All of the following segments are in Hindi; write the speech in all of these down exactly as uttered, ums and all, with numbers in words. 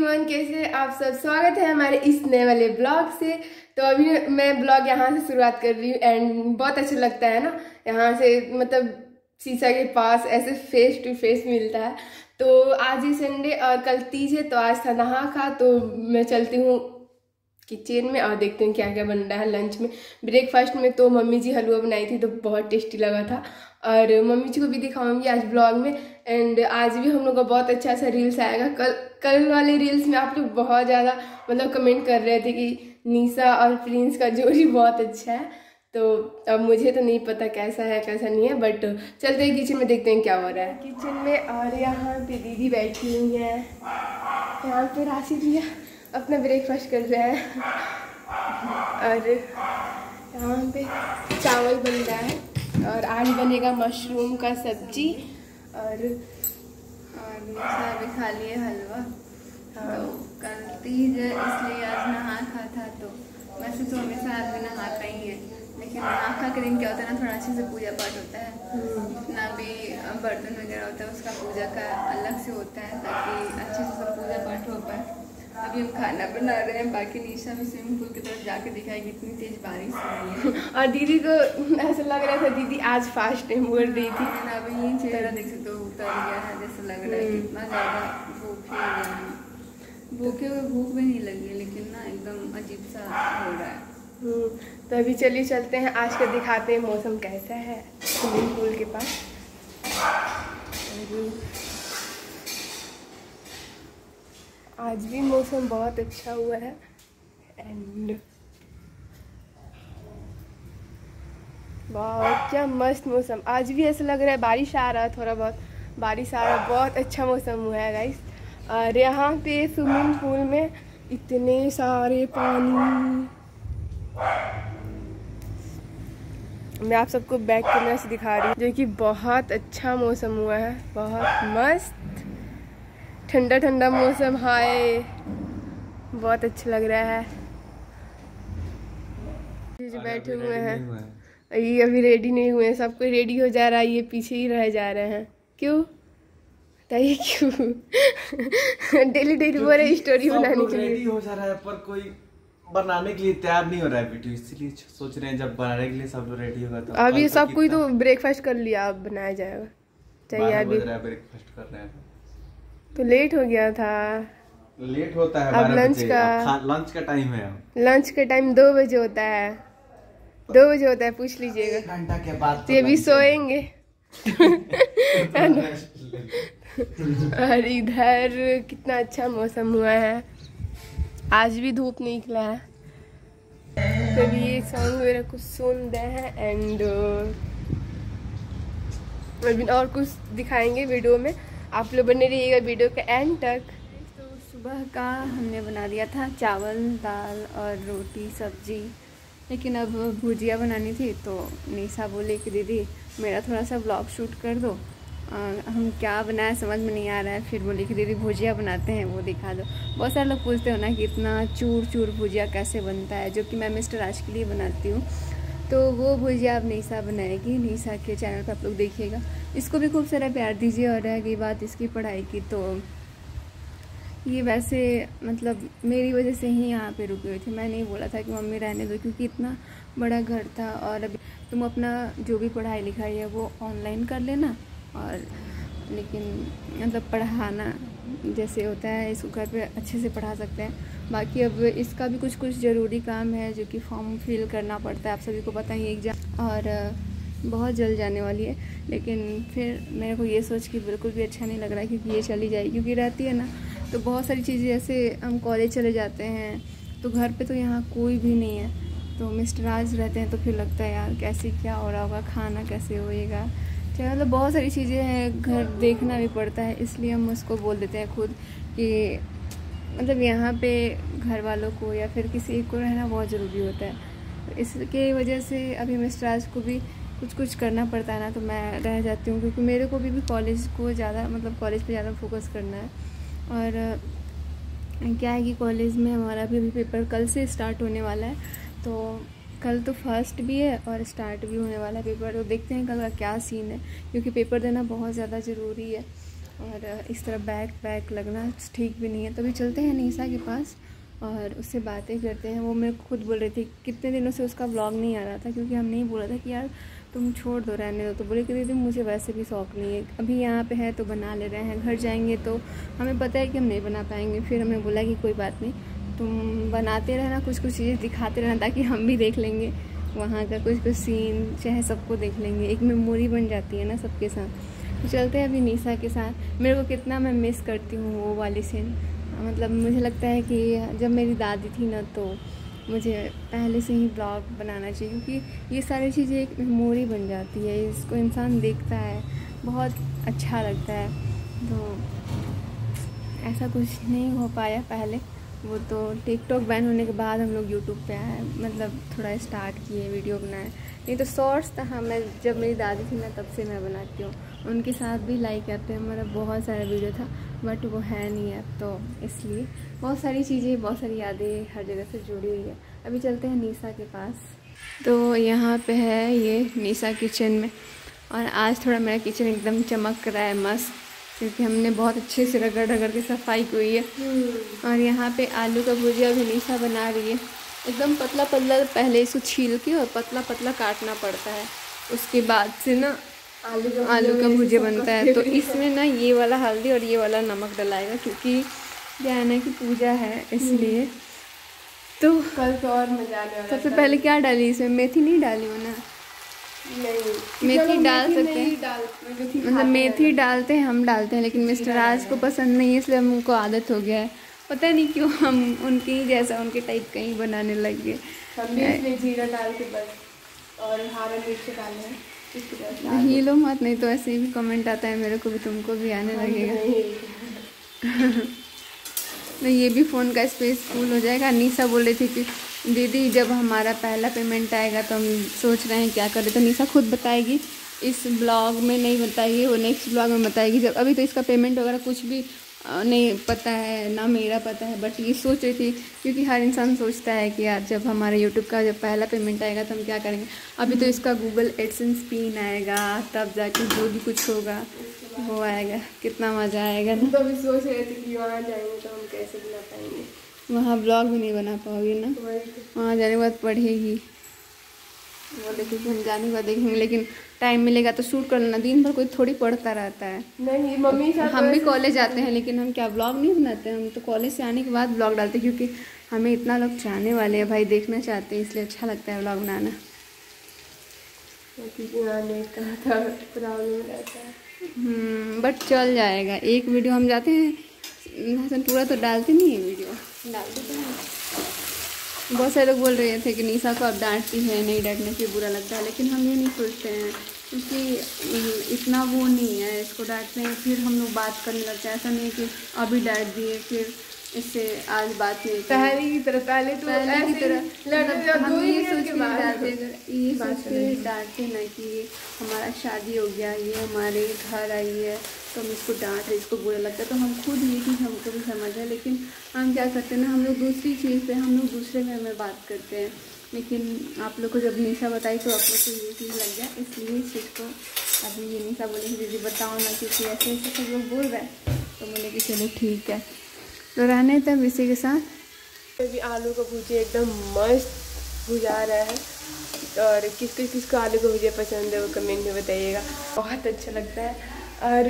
एवरीवन, कैसे आप सब। स्वागत है हमारे इस नए वाले ब्लॉग से। तो अभी मैं ब्लॉग यहाँ से शुरुआत कर रही हूँ एंड बहुत अच्छा लगता है ना, यहाँ से मतलब शीशा के पास ऐसे फेस टू फेस मिलता है। तो आज ही संडे और कल तीज है, तो आज था नहा खा, तो मैं चलती हूँ किचन में और देखते हैं क्या क्या बन रहा है लंच में। ब्रेकफास्ट में तो मम्मी जी हलवा बनाई थी, तो बहुत टेस्टी लगा था और मम्मी जी को भी दिखाऊंगी आज ब्लॉग में। एंड आज भी हम लोग का बहुत अच्छा सा रील्स आएगा। कल कल वाले रील्स में आप लोग बहुत ज़्यादा मतलब कमेंट कर रहे थे कि निशा और प्रिंस का जोड़ी बहुत अच्छा है। तो अब मुझे तो नहीं पता कैसा है कैसा नहीं है, बट चलते हैं किचन में, देखते हैं क्या हो रहा है किचन में। और यहाँ पे दीदी बैठी हुई है, यहाँ पे राशि भैया अपना ब्रेकफास्ट कर रहे हैं और यहाँ पे चावल बन रहा है और आज बनेगा मशरूम का सब्जी और और निशा भी खा लिए हलवा। हाँ। तो कल तीज है इसलिए आज नहा खा था। तो वैसे तो हमेशा आदमी नहाता ही है, लेकिन नहा खा के दिन क्या होता है ना, थोड़ा अच्छे से पूजा पाठ होता है। जितना भी बर्तन वगैरह होता है उसका पूजा का अलग से होता है, ताकि अच्छे से सब पूजा पाठ हो पाए। अभी हम खाना बना रहे हैं, बाकी निशा भी स्विमिंग पूल की तरफ जाके दिखाएगी, इतनी तेज बारिश हो रही है। और दीदी को ऐसा लग रहा था दीदी आज फास्ट टाइम बोल रही थी। अभी ये चेहरा देख सकते हो, उतर गया है, जैसे लग रहा है कितना ज़्यादा भूखे हैं। भूखे हुए भूख भी नहीं लगी, लेकिन ना एकदम अजीब सा हो रहा है। तो अभी चलिए चलते हैं, आज का दिखाते हैं मौसम कैसा है स्विमिंग पूल के पास। आज भी मौसम बहुत अच्छा हुआ है एंड बहुत क्या मस्त मौसम। आज भी ऐसा लग रहा है बारिश आ रहा है, थोड़ा बहुत बारिश आ रहा है, बहुत अच्छा मौसम हुआ है गाइस। और यहाँ पे स्विमिंग पूल में इतने सारे पानी, मैं आप सबको बैक कैमरा से दिखा रही हूँ, जो कि बहुत अच्छा मौसम हुआ है, बहुत मस्त ठंडा ठंडा मौसम। हाय बहुत अच्छा लग रहा है। जो बैठे हुए हैं ये अभी रेडी नहीं हुए हैं, सब कोई रेडी हो जा रहा है, ये पीछे ही रह जा रहे हैं। क्यों बताइए क्यों? डेली डेली बोल रहे स्टोरी बनाने के लिए रेडी हो जा रहा है, पर कोई बनाने के लिए तैयार नहीं हो रहा है वीडियो, इसीलिए सोच रहे हैं जब बनाने के लिए सब लोग रेडी होगा तो अभी सब कोई तो ब्रेकफास्ट कर लिया, अब बनाया जाएगा। चाहिए अभी ब्रेकफास्ट कर रहे हैं तो लेट हो गया था, लेट होता है। अब लंच का लंच का टाइम है, लंच का टाइम दो बजे होता है, दो बजे होता है, पूछ लीजिएगा। घंटा के बाद तो ये भी सोएंगे। और इधर कितना अच्छा मौसम हुआ है, आज भी धूप नहीं निकला है। तो भी ये सॉन्ग वगैरह कुछ सुन रहे हैं एंड अभी और कुछ दिखाएंगे वीडियो में, आप लोग बने रहिएगा वीडियो के एंड तक। तो सुबह का हमने बना दिया था चावल दाल और रोटी सब्जी, लेकिन अब भुजिया बनानी थी। तो निशा बोले कि दीदी मेरा थोड़ा सा ब्लॉग शूट कर दो, आ, हम क्या बनाए समझ में नहीं आ रहा है। फिर बोली कि दीदी भुजिया बनाते हैं, वो दिखा दो। बहुत सारे लोग पूछते हो ना कि इतना चूर चूर भुजिया कैसे बनता है, जो कि मैं मिस्टर राज के लिए बनाती हूँ। तो वो भुजिया अब निशा बनाएगी, निशा के चैनल पर आप लोग देखिएगा। इसको भी खूब सारा प्यार दीजिए। और रह गई बात इसकी पढ़ाई की, तो ये वैसे मतलब मेरी वजह से ही यहाँ पे रुकी हुई थी। मैं नहीं बोला था कि मम्मी रहने दो, क्योंकि इतना बड़ा घर था और अभी तुम अपना जो भी पढ़ाई लिखाई है वो ऑनलाइन कर लेना, और लेकिन मतलब पढ़ाना जैसे होता है इसको घर पे अच्छे से पढ़ा सकते हैं। बाकी अब इसका भी कुछ कुछ ज़रूरी काम है, जो कि फॉर्म फिल करना पड़ता है, आप सभी को पता ही एग्जाम और बहुत जल्द जाने वाली है। लेकिन फिर मेरे को ये सोच के बिल्कुल भी अच्छा नहीं लग रहा है, क्योंकि ये चली जाएगी, क्योंकि रहती है ना तो बहुत सारी चीज़ें, जैसे हम कॉलेज चले जाते हैं तो घर पे तो यहाँ कोई भी नहीं है, तो मिस्टर राज रहते हैं, तो फिर लगता है यार कैसे क्या हो रहा होगा, खाना कैसे होएगा, चाहे मतलब बहुत सारी चीज़ें हैं, घर देखना भी पड़ता है। इसलिए हम उसको बोल देते हैं खुद कि मतलब यहाँ पे घर वालों को या फिर किसी एक को रहना बहुत ज़रूरी होता है। तो इसके वजह से अभी मिस्टर राज को भी कुछ कुछ करना पड़ता है ना, तो मैं रह जाती हूँ, क्योंकि मेरे को भी, भी कॉलेज को ज़्यादा मतलब कॉलेज पे ज़्यादा फोकस करना है। और क्या है कि कॉलेज में हमारा भी, भी पेपर कल से स्टार्ट होने वाला है, तो कल तो फर्स्ट भी है और स्टार्ट भी होने वाला है पेपर। तो देखते हैं कल का क्या सीन है, क्योंकि पेपर देना बहुत ज़्यादा ज़रूरी है। और इस तरह बैक बैक लगना ठीक भी नहीं है। तो अभी चलते हैं निशा के पास और उससे बातें करते हैं। वो मेरे को खुद बोल रही थी कितने दिनों से उसका ब्लॉग नहीं आ रहा था, क्योंकि हमने ही बोला था कि यार तुम छोड़ दो, रहने दो। तो बोले कि दीदी मुझे वैसे भी शौक़ नहीं है, अभी यहाँ पे है तो बना ले रहे हैं, घर जाएंगे तो हमें पता है कि हम नहीं बना पाएंगे। फिर हमने बोला कि कोई बात नहीं, तुम बनाते रहना, कुछ कुछ चीज़ें दिखाते रहना, ताकि हम भी देख लेंगे वहाँ का कुछ कुछ सीन, चाहे सबको देख लेंगे, एक मेमोरी बन जाती है ना सबके साथ। तो चलते हैं अभी निशा के साथ। मेरे को कितना मैं मिस करती हूँ वो वाली सीन। मतलब मुझे लगता है कि जब मेरी दादी थी ना, तो मुझे पहले से ही ब्लॉग बनाना चाहिए, क्योंकि ये सारी चीज़ें एक मेमोरी बन जाती है, इसको इंसान देखता है, बहुत अच्छा लगता है। तो ऐसा कुछ नहीं हो पाया पहले, वो तो टिकटॉक बैन होने के बाद हम लोग यूट्यूब पे आए, मतलब थोड़ा स्टार्ट किए वीडियो बनाए। नहीं तो शॉर्ट्स था, हाँ मैं जब मेरी दादी थी ना तब से मैं बनाती हूँ, उनके साथ भी लाइक करते हैं, हमारा बहुत सारा वीडियो था, बट वो है नहीं है, तो इसलिए बहुत सारी चीज़ें, बहुत सारी यादें हर जगह से जुड़ी हुई है। अभी चलते हैं निशा के पास। तो यहाँ पे है ये निशा किचन में, और आज थोड़ा मेरा किचन एकदम चमक रहा है मस्त, क्योंकि हमने बहुत अच्छे से रगड़ रगड़ के सफाई की हुई है। और यहाँ पे आलू का भुजिया भी निशा बना रही है, एकदम पतला पतला, पहले इसको छील के और पतला पतला काटना पड़ता है, उसके बाद से ना आलू का आलू का भुजिया बनता है। तो इसमें ना ये वाला हल्दी और ये वाला नमक डलाएगा, क्योंकि क्या है ना कि पूजा है इसलिए। तो कल तो और मजा आने वाला। सबसे पहले क्या डाली इसमें? मेथी नहीं डाली हो ना? नहीं, मेथी डाल सकते हैं, मतलब मेथी डालते हैं, हम डालते हैं, लेकिन मिस्टर राज को पसंद नहीं है, इसलिए हमको आदत हो गया है, पता नहीं क्यों हम उनके ही जैसा, उनके टाइप का ही बनाने लग गए। हम भी इसमें जीरा डाल के बस, और हरा मिर्च डालना है। ये लो मत, नहीं तो ऐसे भी कमेंट आता है मेरे को भी, तुमको भी आने लगेगा। तो ये भी फ़ोन का स्पेस फुल हो जाएगा। निशा बोल रही थी कि दीदी जब हमारा पहला पेमेंट आएगा तो हम सोच रहे हैं क्या करें, तो निशा खुद बताएगी, इस ब्लॉग में नहीं बताएगी, वो नेक्स्ट ब्लॉग में बताएगी जब। अभी तो इसका पेमेंट वगैरह कुछ भी नहीं पता है, ना मेरा पता है, बट ये सोच रही थी, क्योंकि हर इंसान सोचता है कि यार जब हमारे यूट्यूब का जब पहला पेमेंट आएगा तो हम क्या करेंगे। अभी तो इसका गूगल एडसेंस पिन आएगा, तब जाके जो भी कुछ होगा वो आएगा, कितना मज़ा आएगा ना। तो अभी सोच रहे थे कि वहाँ जाएंगे तो हम कैसे बना पाएंगे, वहाँ ब्लॉग भी नहीं बना पाओगे ना, वहाँ जाने के बाद पढ़ेगी, वो देखेगी, हम जाने के बाद देखेंगे, लेकिन टाइम मिलेगा तो शूट कर लेना। दिन भर कोई थोड़ी पढ़ता रहता है। नहीं मम्मी साथ हम भी कॉलेज जाते हैं, लेकिन हम क्या ब्लॉग नहीं बनाते हैं, हम तो कॉलेज से आने के बाद ब्लॉग डालते हैं, क्योंकि हमें इतना लोग चाहने वाले हैं भाई, देखना चाहते हैं, इसलिए अच्छा लगता है ब्लॉग बनाना। बट चल जाएगा, एक वीडियो हम जाते हैं पूरा तो डालते नहीं है, वीडियो डालते तो हैं। बहुत सारे लोग बोल रहे थे कि निशा को अब डांटती है, नहीं डांटने से बुरा लगता है, लेकिन हम ये नहीं सोचते हैं, क्योंकि इतना वो नहीं है, इसको डांटते हैं फिर हम लोग बात करने लगते हैं। ऐसा नहीं कि अभी डांट दिए फिर इससे आज बात नहीं, पहले की तरह, पहले तो पहले की तरह मतलब हम ये सोच के डालते, ये सोच के डांटते ना कि हमारा शादी हो गया, ये हमारे घर आई है तो हम इसको डांट रहे, इसको बुरा लगता है, तो हम खुद ये चीज़ हमको भी समझ है, लेकिन हम क्या करते हैं ना, हम लोग दूसरी चीज़ पे हम लोग दूसरे में हमें बात करते हैं। लेकिन आप लोग को जब निशा बताई तो आप लोग को ये चीज़ लग गया, इसलिए इस चीज़ को अभी ये निशा बोले कि दीदी बताओ ना, क्योंकि ऐसे ऐसे सब लोग बोल रहे हैं, तो बोले कि चलो ठीक है, तो रहने तब इसी के साथ। अभी आलू का भुजिया एकदम मस्त भुजा रहा है, और किसको किसको आलू का भुजिया पसंद है वो कमेंट में बताइएगा, बहुत अच्छा लगता है। और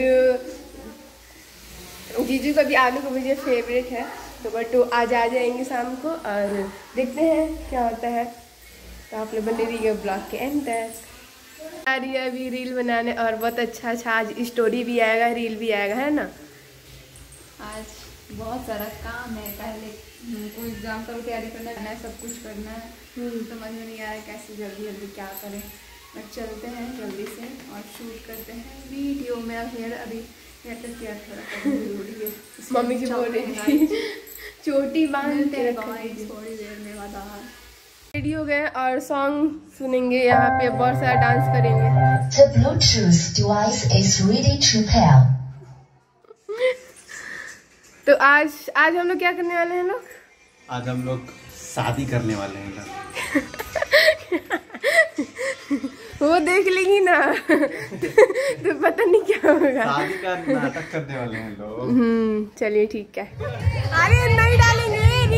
जीजू का भी आलू का भुजिया फेवरेट है, तो बट वो आज आ जाएंगे शाम को, और देखते हैं क्या होता है। तो आप लोग बने रहिए ब्लॉग के एंड तक। आ रही है अभी रील बनाने, और बहुत अच्छा अच्छा आज स्टोरी भी आएगा, रील भी आएगा, है ना। आज बहुत सारा काम है, पहले कोई एग्जाम का तैयारी करना है, सब कुछ करना है, समझ में नहीं आ रहा है कैसे जल्दी जल्दी क्या करें। बट चलते हैं जल्दी से और शूट करते हैं वीडियो। मेरा हेयर अभी हेयर तक केयर थोड़ा जरूरी है, मम्मी जी बोल रही थी चोटी बांधते हैं, थोड़ी देर में बाद रेडी हो गए और सॉन्ग सुनेंगे, यहाँ पे बहुत सारा डांस करेंगे। The Bluetooth device is ready to pair. तो आज आज हम लोग क्या करने वाले हैं लोग? आज हम लोग शादी करने वाले हैं लोग। वो देख लेगी ना तो पता नहीं क्या होगा। शादी का नाटक करने वाले हैं लोग। हम्म चलिए ठीक है। अरे नहीं डालेंगे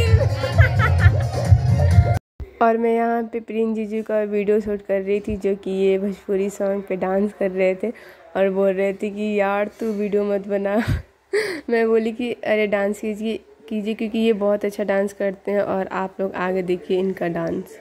और मैं यहाँ पे प्रिंस जीजू का वीडियो शूट कर रही थी, जो कि ये भोजपुरी सॉन्ग पे डांस कर रहे थे और बोल रहे थे कि यार तू वीडियो मत बना। मैं बोली कि अरे डांस कीजिए कीजिए क्योंकि ये बहुत अच्छा डांस करते हैं और आप लोग आगे देखिए इनका डांस।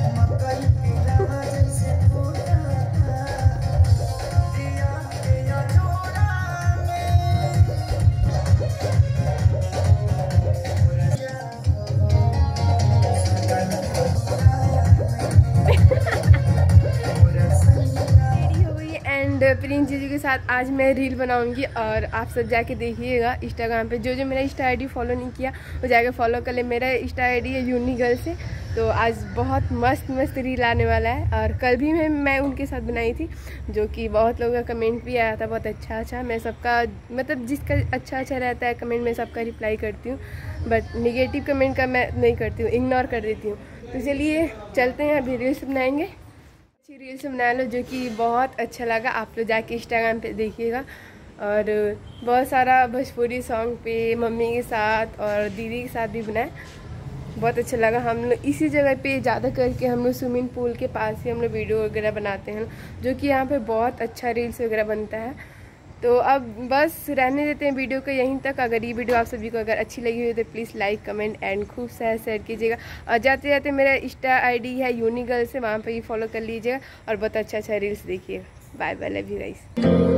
एंड प्रिंस जीजू के साथ आज मैं रील बनाऊंगी और आप सब जाके देखिएगा इंस्टाग्राम पे। जो जो मेरा इंस्टा आईडी फॉलो नहीं किया वो जाके फॉलो कर ले। मेरा इंस्टा आईडी है यूनी गर्ल से। तो आज बहुत मस्त मस्त रील आने वाला है और कल भी मैं मैं उनके साथ बनाई थी, जो कि बहुत लोगों का कमेंट भी आया था बहुत अच्छा अच्छा। मैं सबका मतलब जिसका अच्छा अच्छा रहता है कमेंट में सबका रिप्लाई करती हूँ, बट निगेटिव कमेंट का मैं नहीं करती हूँ, इग्नोर कर देती हूँ। तो चलिए चलते हैं, अभी रील्स बनाएंगे। अच्छी रील्स बना लो जो कि बहुत अच्छा लगा। आप लोग जाके इंस्टाग्राम पे देखिएगा। और बहुत सारा भोजपुरी सॉन्ग पे मम्मी के साथ और दीदी के साथ भी बनाए, बहुत अच्छा लगा। हम लोग इसी जगह पे ज़्यादा करके हम लोग स्विमिंग पूल के पास ही हम लोग वीडियो वगैरह बनाते हैं, जो कि यहाँ पे बहुत अच्छा रील्स वगैरह बनता है। तो अब बस रहने देते हैं वीडियो को यहीं तक। अगर ये वीडियो आप सभी को अगर अच्छी लगी हो तो प्लीज़ लाइक कमेंट एंड खूब सारा शेयर कीजिएगा। और जाते जाते मेरा इंस्टा आईडी है यूनी गर्ल से, वहाँ पे ही फॉलो कर लीजिएगा और बहुत अच्छा अच्छा रील्स देखिएगा। Bye bye, love you guys.